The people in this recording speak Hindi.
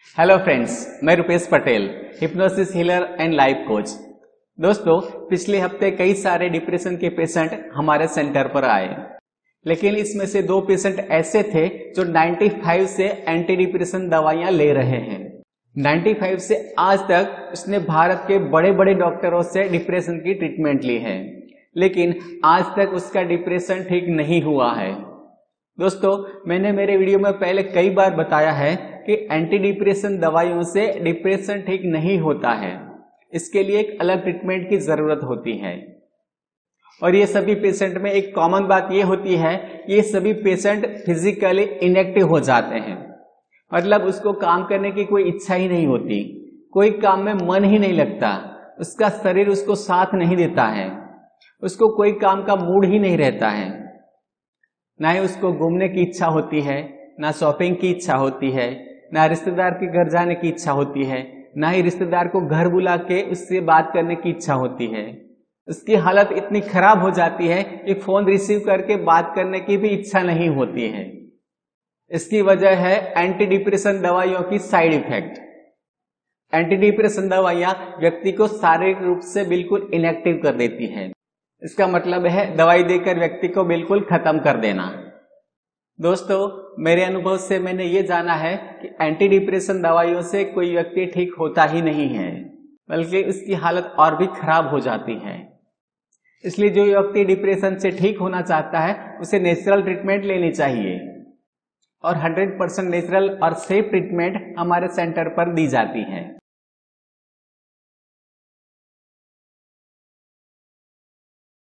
हेलो फ्रेंड्स, मैं Rupesh Patel, hypnosis healer and life coach. दोस्तों, पिछले हफ्ते कई सारे डिप्रेशन के पेशेंट हमारे सेंटर पर आए, लेकिन इसमें से 2 पेशेंट ऐसे थे जो 95 से एंटी डिप्रेशन दवाइयां ले रहे हैं। 95 से आज तक उसने भारत के बड़े बड़े डॉक्टरों से डिप्रेशन की ट्रीटमेंट ली है, लेकिन आज तक उसका डिप्रेशन ठीक नहीं हुआ है। दोस्तों, मैंने मेरे वीडियो में पहले कई बार बताया है कि एंटी डिप्रेशन दवाइयों से डिप्रेशन ठीक नहीं होता है। इसके लिए एक अलग ट्रीटमेंट की जरूरत होती है। और ये सभी पेशेंट में एक कॉमन बात ये होती है, ये सभी पेशेंट फिजिकली इनएक्टिव हो जाते हैं। मतलब उसको काम करने की कोई इच्छा ही नहीं होती, कोई काम में मन ही नहीं लगता, उसका शरीर उसको साथ नहीं देता है, उसको कोई काम का मूड ही नहीं रहता है। ना ही उसको घूमने की इच्छा होती है, ना शॉपिंग की इच्छा होती है, ना रिश्तेदार के घर जाने की इच्छा होती है, ना ही रिश्तेदार को घर बुला के उससे बात करने की इच्छा होती है। उसकी हालत इतनी खराब हो जाती है कि फोन रिसीव करके बात करने की भी इच्छा नहीं होती है। इसकी वजह है एंटी डिप्रेशन दवाइयों की साइड इफेक्ट। एंटी डिप्रेशन दवाइयां व्यक्ति को शारीरिक रूप से बिल्कुल इनएक्टिव कर देती है। इसका मतलब है दवाई देकर व्यक्ति को बिल्कुल खत्म कर देना। दोस्तों, मेरे अनुभव से मैंने ये जाना है कि एंटी डिप्रेशन दवाइयों से कोई व्यक्ति ठीक होता ही नहीं है, बल्कि उसकी हालत और भी खराब हो जाती है। इसलिए जो व्यक्ति डिप्रेशन से ठीक होना चाहता है उसे नेचुरल ट्रीटमेंट लेनी चाहिए, और 100% नेचुरल और सेफ ट्रीटमेंट हमारे सेंटर पर दी जाती है।